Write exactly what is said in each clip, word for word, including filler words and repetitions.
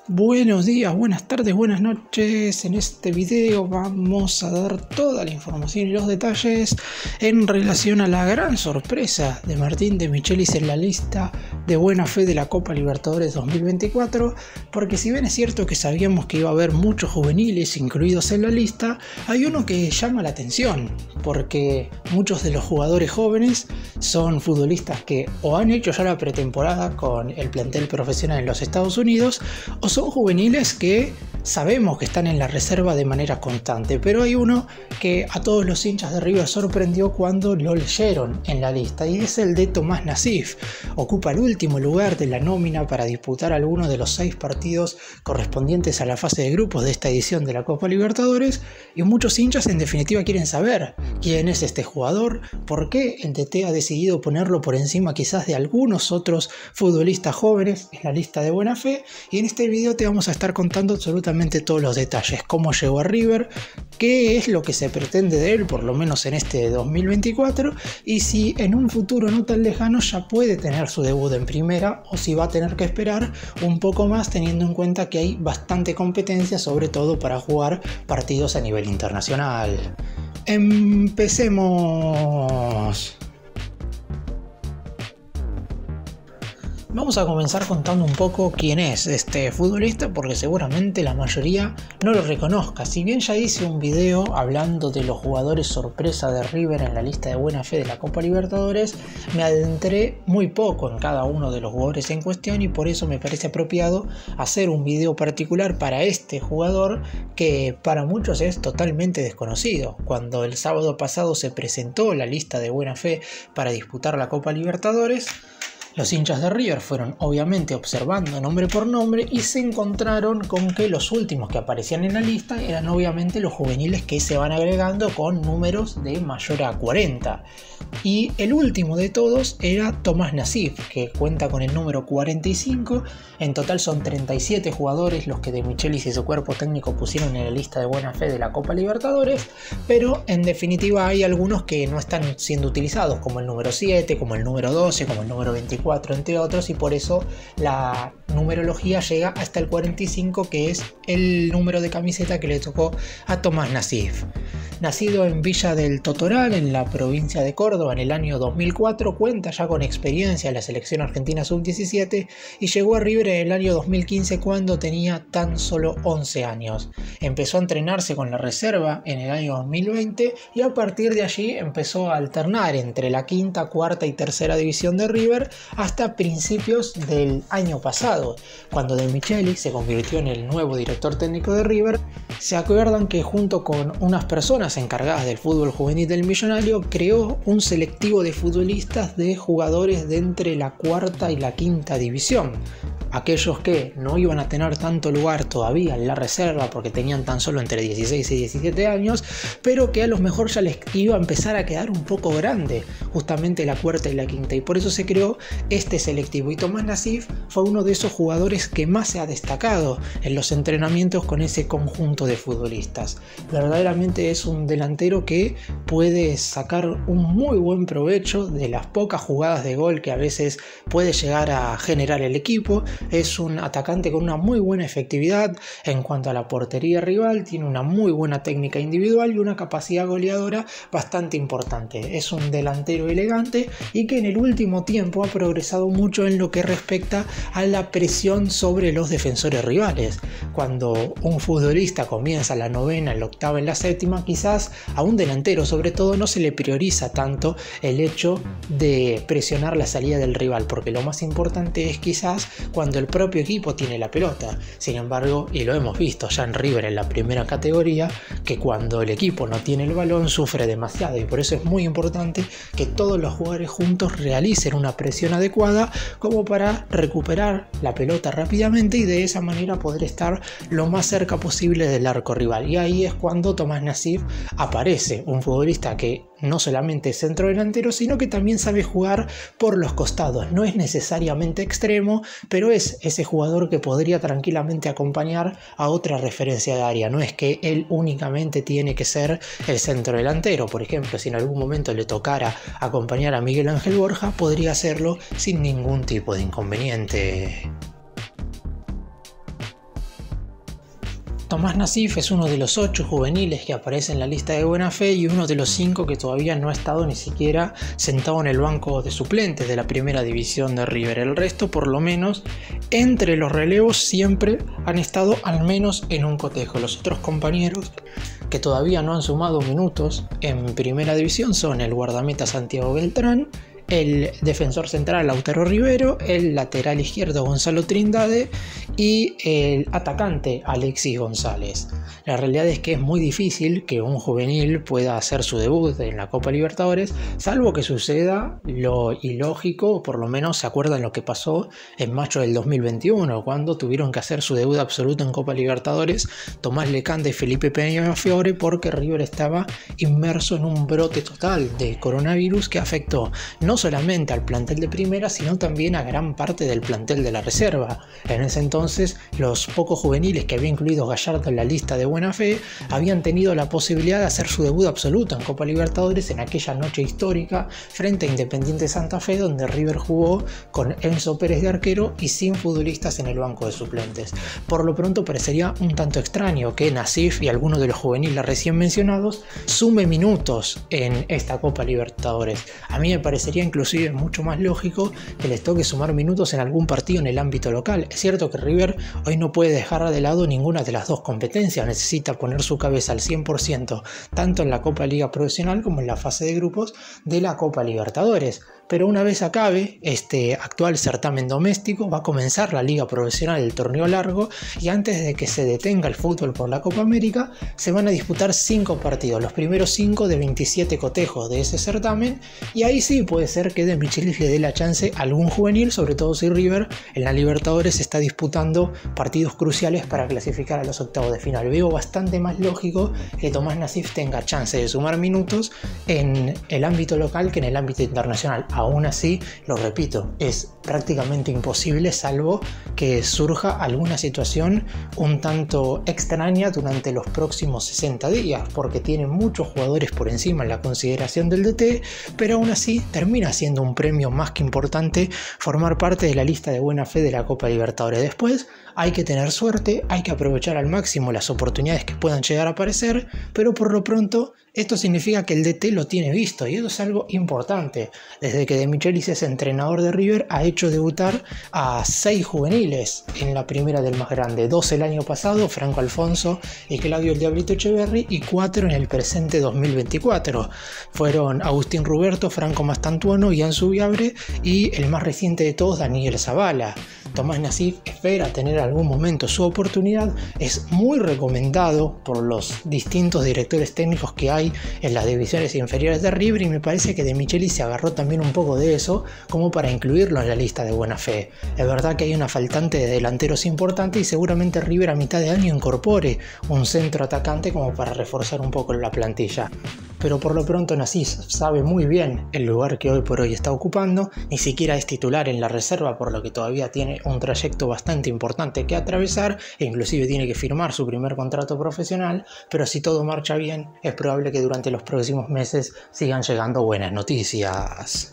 Buenos días, buenas tardes, buenas noches. En este video vamos a dar toda la información y los detalles en relación a la gran sorpresa de Martín de Michelis en la lista de buena fe de la Copa Libertadores dos mil veinticuatro, porque si bien es cierto que sabíamos que iba a haber muchos juveniles incluidos en la lista, hay uno que llama la atención, porque muchos de los jugadores jóvenes son futbolistas que o han hecho ya la pretemporada con el plantel profesional en los Estados Unidos, o son Son juveniles que sabemos que están en la reserva de manera constante, pero hay uno que a todos los hinchas de River sorprendió cuando lo leyeron en la lista, y es el de Tomás Nassif. Ocupa el último lugar de la nómina para disputar alguno de los seis partidos correspondientes a la fase de grupos de esta edición de la Copa Libertadores, y muchos hinchas en definitiva quieren saber quién es este jugador, por qué el D T ha decidido ponerlo por encima quizás de algunos otros futbolistas jóvenes en la lista de buena fe, y en este video te vamos a estar contando absolutamente todos los detalles: cómo llegó a River, qué es lo que se pretende de él, por lo menos en este dos mil veinticuatro, y si en un futuro no tan lejano ya puede tener su debut en primera, o si va a tener que esperar un poco más, teniendo en cuenta que hay bastante competencia, sobre todo para jugar partidos a nivel internacional. Empecemos. Vamos a comenzar contando un poco quién es este futbolista, porque seguramente la mayoría no lo reconozca. Si bien ya hice un video hablando de los jugadores sorpresa de River en la lista de buena fe de la Copa Libertadores, me adentré muy poco en cada uno de los jugadores en cuestión, y por eso me parece apropiado hacer un video particular para este jugador que para muchos es totalmente desconocido. Cuando el sábado pasado se presentó la lista de buena fe para disputar la Copa Libertadores, los hinchas de River fueron obviamente observando nombre por nombre y se encontraron con que los últimos que aparecían en la lista eran obviamente los juveniles que se van agregando con números de mayor a cuarenta. Y el último de todos era Tomás Nassif, que cuenta con el número cuarenta y cinco. En total son treinta y siete jugadores los que de Michelis y su cuerpo técnico pusieron en la lista de buena fe de la Copa Libertadores, pero en definitiva hay algunos que no están siendo utilizados, como el número siete, como el número doce, como el número veinticuatro, entre otros, y por eso la numerología llega hasta el cuarenta y cinco, que es el número de camiseta que le tocó a Tomás Nassif. Nacido en Villa del Totoral, en la provincia de Córdoba, en el año dos mil cuatro, cuenta ya con experiencia en la selección argentina sub diecisiete y llegó a River en el año dos mil quince cuando tenía tan solo once años. Empezó a entrenarse con la reserva en el año dos mil veinte y a partir de allí empezó a alternar entre la quinta, cuarta y tercera división de River hasta principios del año pasado, cuando De Michelis se convirtió en el nuevo director técnico de River. Se acuerdan que junto con unas personas encargadas del fútbol juvenil del Millonario creó un selectivo de futbolistas de jugadores de entre la cuarta y la quinta división. Aquellos que no iban a tener tanto lugar todavía en la reserva porque tenían tan solo entre dieciséis y diecisiete años, pero que a lo mejor ya les iba a empezar a quedar un poco grande justamente la cuarta y la quinta, y por eso se creó este selectivo. Y Tomás Nassif fue uno de esos jugadores que más se ha destacado en los entrenamientos con ese conjunto de futbolistas. Verdaderamente es un delantero que puede sacar un muy buen provecho de las pocas jugadas de gol que a veces puede llegar a generar el equipo. Es un atacante con una muy buena efectividad en cuanto a la portería rival, tiene una muy buena técnica individual y una capacidad goleadora bastante importante. Es un delantero elegante y que en el último tiempo ha progresado mucho en lo que respecta a la presión sobre los defensores rivales. Cuando un futbolista comienza la novena, la octava, en la séptima, quizás a un delantero sobre todo no se le prioriza tanto el hecho de presionar la salida del rival, porque lo más importante es quizás cuando el propio equipo tiene la pelota. Sin embargo, y lo hemos visto ya en River en la primera categoría, que cuando el equipo no tiene el balón sufre demasiado, y por eso es muy importante que todos los jugadores juntos realicen una presión adecuada como para recuperar la pelota rápidamente y de esa manera poder estar lo más cerca posible del arco rival. Y ahí es cuando Tomás Nassif aparece, un futbolista que no solamente es centro delantero, sino que también sabe jugar por los costados. No es necesariamente extremo, pero es ese jugador que podría tranquilamente acompañar a otra referencia de área. No es que él únicamente tiene que ser el centro delantero. Por ejemplo, si en algún momento le tocara acompañar a Miguel Ángel Borja, podría hacerlo sin ningún tipo de inconveniente. Tomás Nassif es uno de los ocho juveniles que aparece en la lista de buena fe y uno de los cinco que todavía no ha estado ni siquiera sentado en el banco de suplentes de la primera división de River. El resto, por lo menos, entre los relevos siempre han estado al menos en un cotejo. Los otros compañeros que todavía no han sumado minutos en primera división son el guardameta Santiago Beltrán, el defensor central Lautaro Rivero, el lateral izquierdo Gonzalo Trindade y el atacante Alexis González. La realidad es que es muy difícil que un juvenil pueda hacer su debut en la Copa Libertadores, salvo que suceda lo ilógico, o por lo menos se acuerdan lo que pasó en mayo del dos mil veintiuno, cuando tuvieron que hacer su debut absoluto en Copa Libertadores Tomás Lecanda y Felipe Peñafiore, porque River estaba inmerso en un brote total de coronavirus que afectó no solamente al plantel de primera, sino también a gran parte del plantel de la reserva. En ese entonces, los pocos juveniles que había incluido Gallardo en la lista de buena fe habían tenido la posibilidad de hacer su debut absoluto en Copa Libertadores en aquella noche histórica frente a Independiente Santa Fe, donde River jugó con Enzo Pérez de arquero y sin futbolistas en el banco de suplentes. Por lo pronto parecería un tanto extraño que Nassif y algunos de los juveniles recién mencionados sume minutos en esta Copa Libertadores. A mí me parecería inclusive mucho más lógico que les toque sumar minutos en algún partido en el ámbito local. Es cierto que River hoy no puede dejar de lado ninguna de las dos competencias, necesita poner su cabeza al cien por ciento tanto en la Copa Liga Profesional como en la fase de grupos de la Copa Libertadores. Pero una vez acabe este actual certamen doméstico, va a comenzar la Liga Profesional, el torneo largo, y antes de que se detenga el fútbol por la Copa América, se van a disputar cinco partidos, los primeros cinco de veintisiete cotejos de ese certamen, y ahí sí puede ser que De Michelis le dé la chance a algún juvenil, sobre todo si River en la Libertadores está disputando partidos cruciales para clasificar a los octavos de final. Veo bastante más lógico que Tomás Nassif tenga chance de sumar minutos en el ámbito local que en el ámbito internacional. Aún así, lo repito, es prácticamente imposible salvo que surja alguna situación un tanto extraña durante los próximos sesenta días, porque tiene muchos jugadores por encima en la consideración del D T, pero aún así termina siendo un premio más que importante formar parte de la lista de buena fe de la Copa Libertadores. Después hay que tener suerte, hay que aprovechar al máximo las oportunidades que puedan llegar a aparecer, pero por lo pronto esto significa que el D T lo tiene visto y eso es algo importante. Desde que De Michelis es entrenador de River ha hecho debutar a seis juveniles en la primera del más grande, dos el año pasado, Franco Alfonso y Claudio el Diablito Echeverri, y cuatro en el presente dos mil veinticuatro. Fueron Agustín Ruberto, Franco Mastantuono, Ian Subiabre y el más reciente de todos, Daniel Zavala. Tomás Nassif espera tener algún momento su oportunidad, es muy recomendado por los distintos directores técnicos que hay en las divisiones inferiores de River, y me parece que De Michelis se agarró también un poco de eso como para incluirlo en la lista de buena fe. Es verdad que hay una faltante de delanteros importante y seguramente River a mitad de año incorpore un centro atacante como para reforzar un poco la plantilla. Pero por lo pronto Nassif sabe muy bien el lugar que hoy por hoy está ocupando, ni siquiera es titular en la reserva, por lo que todavía tiene un trayecto bastante importante que atravesar e inclusive tiene que firmar su primer contrato profesional, pero si todo marcha bien es probable que durante los próximos meses sigan llegando buenas noticias.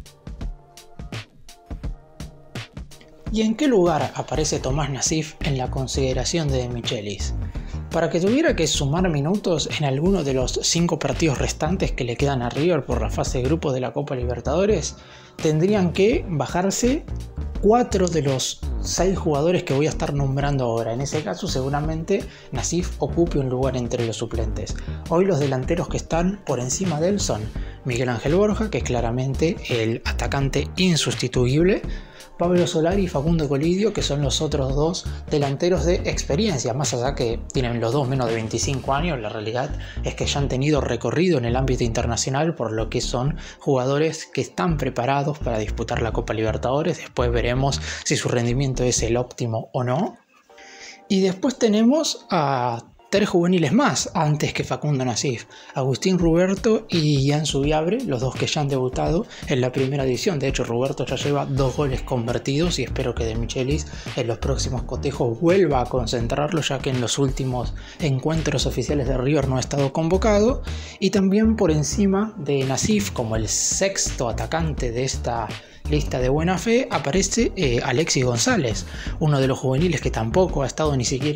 ¿Y en qué lugar aparece Tomás Nassif en la consideración de De Michelis? Para que tuviera que sumar minutos en alguno de los cinco partidos restantes que le quedan a River por la fase de grupos de la Copa Libertadores, tendrían que bajarse cuatro de los seis jugadores que voy a estar nombrando ahora. En ese caso seguramente Nassif ocupe un lugar entre los suplentes. Hoy los delanteros que están por encima de él son Miguel Ángel Borja, que es claramente el atacante insustituible, Pablo Solari y Facundo Colidio, que son los otros dos delanteros de experiencia, más allá que tienen los dos menos de veinticinco años, la realidad es que ya han tenido recorrido en el ámbito internacional, por lo que son jugadores que están preparados para disputar la Copa Libertadores. Después veremos si su rendimiento es el óptimo o no. Y después tenemos a tres juveniles más antes que Facundo Nassif, Agustín Ruberto y Ian Subiabre, los dos que ya han debutado en la primera división. De hecho, Ruberto ya lleva dos goles convertidos y espero que De Michelis en los próximos cotejos vuelva a concentrarlo, ya que en los últimos encuentros oficiales de River no ha estado convocado. Y también por encima de Nassif, como el sexto atacante de esta lista de buena fe, aparece eh, Alexis González, uno de los juveniles que tampoco ha estado ni siquiera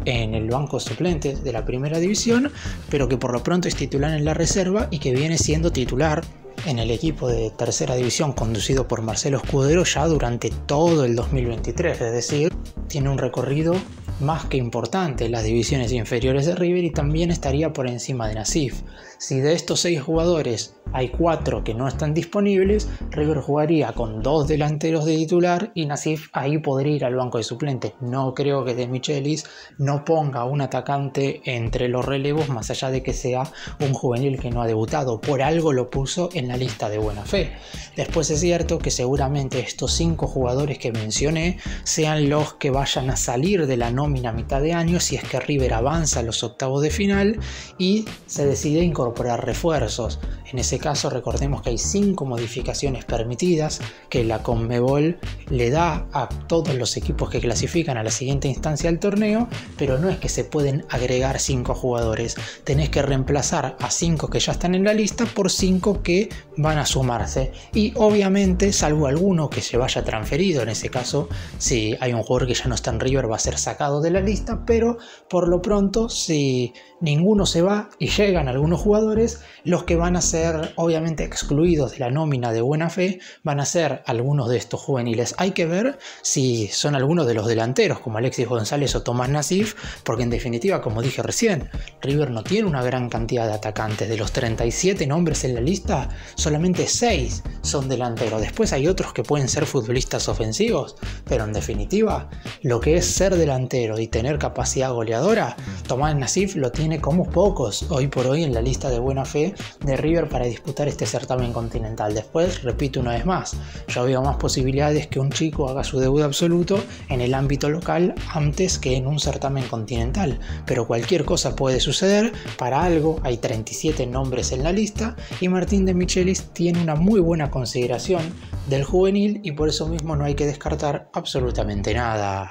en el banco de suplentes de la primera división, pero que por lo pronto es titular en la reserva y que viene siendo titular en el equipo de tercera división conducido por Marcelo Escudero ya durante todo el dos mil veintitrés, es decir, tiene un recorrido más que importante en las divisiones inferiores de River y también estaría por encima de Nassif. Si de estos seis jugadores hay cuatro que no están disponibles, River jugaría con dos delanteros de titular y Nassif ahí podría ir al banco de suplentes. No creo que De Michelis no ponga un atacante entre los relevos más allá de que sea un juvenil que no ha debutado. Por algo lo puso en la lista de buena fe. Después es cierto que seguramente estos cinco jugadores que mencioné sean los que vayan a salir de la nómina a mitad de año si es que River avanza a los octavos de final y se decide incorporar refuerzos. En ese caso recordemos que hay cinco modificaciones permitidas que la Conmebol le da a todos los equipos que clasifican a la siguiente instancia del torneo, pero no es que se pueden agregar cinco jugadores, tenés que reemplazar a cinco que ya están en la lista por cinco que van a sumarse y obviamente salvo alguno que se vaya transferido, en ese caso si hay un jugador que ya no está en River va a ser sacado de la lista, pero por lo pronto si ninguno se va y llegan algunos jugadores, los que van a ser obviamente excluidos de la nómina de buena fe van a ser algunos de estos juveniles. Hay que ver si son algunos de los delanteros como Alexis González o Tomás Nassif, porque en definitiva, como dije recién, River no tiene una gran cantidad de atacantes. De los treinta y siete nombres en la lista, solamente seis son delanteros. Después hay otros que pueden ser futbolistas ofensivos, pero en definitiva, lo que es ser delantero y tener capacidad goleadora, Tomás Nassif lo tiene como pocos hoy por hoy en la lista de buena fe de River para disputar este certamen continental. Después, repito una vez más, yo veo más posibilidades que un chico haga su debut absoluto en el ámbito local antes que en un certamen continental, pero cualquier cosa puede suceder. Para algo hay treinta y siete nombres en la lista y Martín De Michelis tiene una muy buena consideración del juvenil y por eso mismo no hay que descartar absolutamente nada.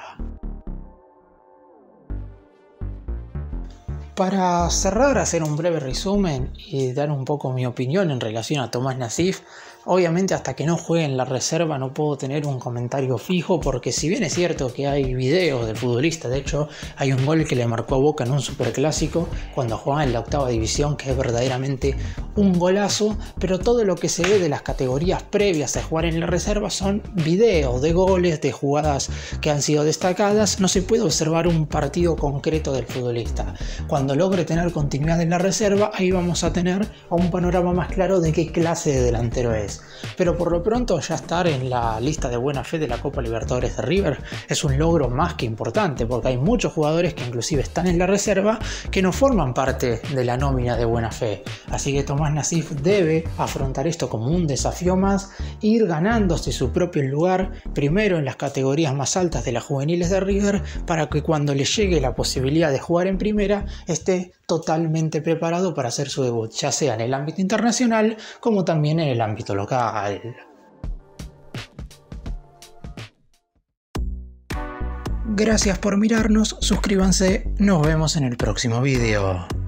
Para cerrar, hacer un breve resumen y dar un poco mi opinión en relación a Tomás Nassif. Obviamente hasta que no juegue en la reserva no puedo tener un comentario fijo porque si bien es cierto que hay videos del futbolista, de hecho hay un gol que le marcó a Boca en un superclásico cuando jugaba en la octava división que es verdaderamente un golazo, pero todo lo que se ve de las categorías previas a jugar en la reserva son videos de goles, de jugadas que han sido destacadas, no se puede observar un partido concreto del futbolista. Cuando logre tener continuidad en la reserva ahí vamos a tener un panorama más claro de qué clase de delantero es. Pero por lo pronto ya estar en la lista de buena fe de la Copa Libertadores de River es un logro más que importante porque hay muchos jugadores que inclusive están en la reserva que no forman parte de la nómina de buena fe. Así que Tomás Nassif debe afrontar esto como un desafío más, ir ganándose su propio lugar primero en las categorías más altas de las juveniles de River para que cuando le llegue la posibilidad de jugar en primera esté totalmente preparado para hacer su debut, ya sea en el ámbito internacional como también en el ámbito local. Gracias por mirarnos, suscríbanse, nos vemos en el próximo video.